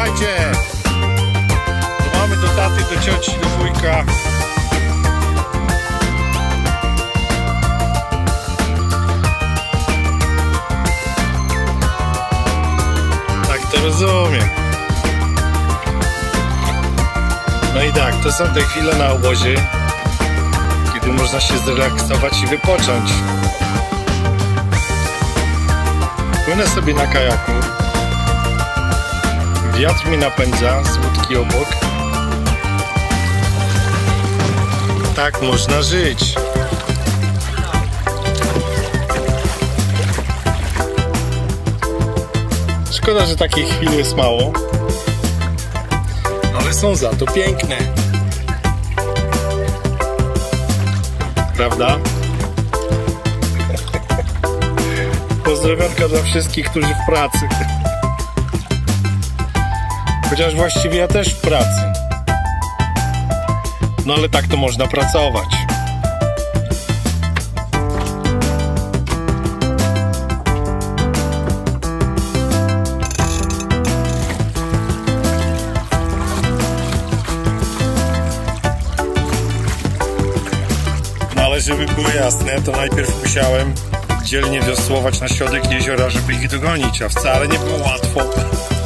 Słuchajcie, tu mamy do taty, do cioci, do wujka. Tak to rozumiem. No i tak, to są te chwile na obozie, kiedy można się zrelaksować i wypocząć. Płynę sobie na kajaku. Wiatr mi napędza z łódki obok. Tak można żyć. Szkoda, że takich chwil jest mało, ale są za to piękne. Prawda? Pozdrowionka dla wszystkich, którzy w pracy. Chociaż właściwie ja też w pracy. No ale tak to można pracować. No ale żeby było jasne, to najpierw musiałem dzielnie wiosłować na środek jeziora, żeby ich dogonić, a wcale nie było łatwo.